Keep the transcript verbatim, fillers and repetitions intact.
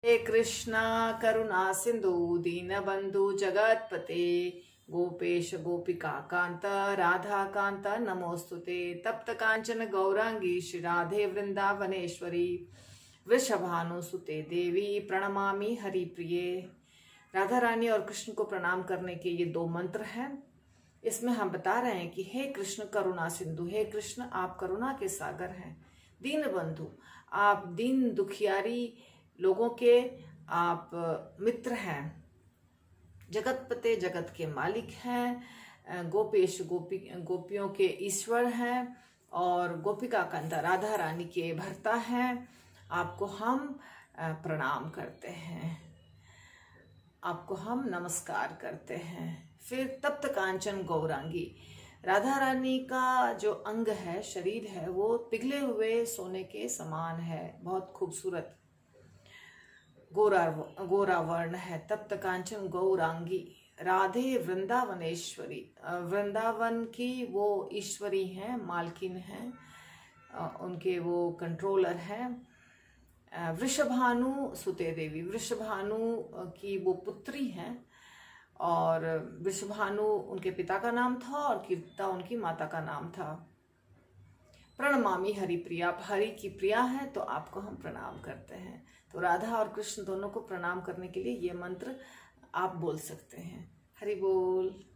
हे कृष्णा करुणा सिंधु दीनबंधु जगतपते गोपेश गोपिका कांत राधा कांत नमोस्तुते तप्त कांचन गौरांगी श्री राधे वृंदावनेश्वरी वृषभानुसुते देवी प्रणमामि हरिप्रिये। राधा रानी और कृष्ण को प्रणाम करने के ये दो मंत्र हैं। इसमें हम बता रहे हैं कि हे कृष्ण करुणा सिंधु, हे कृष्ण आप करुणा के सागर हैं। दीन बंधु, आप दीन दुखियारी लोगों के आप मित्र हैं। जगतपते, जगत के मालिक हैं। गोपेश, गोपी गोपियों के ईश्वर हैं। और गोपिका कंठ, राधा रानी के भर्ता हैं। आपको हम प्रणाम करते हैं, आपको हम नमस्कार करते हैं। फिर तप्त कांचन गौरांगी, राधा रानी का जो अंग है, शरीर है, वो पिघले हुए सोने के समान है, बहुत खूबसूरत गोरा गोरा वर्ण है। तप्त कांचन गौरांगी, राधे वृंदावनेश्वरी, वृंदावन की वो ईश्वरी हैं, मालकिन हैं, उनके वो कंट्रोलर हैं। वृषभानु सुते देवी, वृषभानु की वो पुत्री हैं। और वृषभानु उनके पिता का नाम था और कीर्तिता उनकी माता का नाम था। प्रणमामि हरिप्रिया, आप हरि की प्रिया हैं तो आपको हम प्रणाम करते हैं। तो राधा और कृष्ण दोनों को प्रणाम करने के लिए ये मंत्र आप बोल सकते हैं। हरि बोल।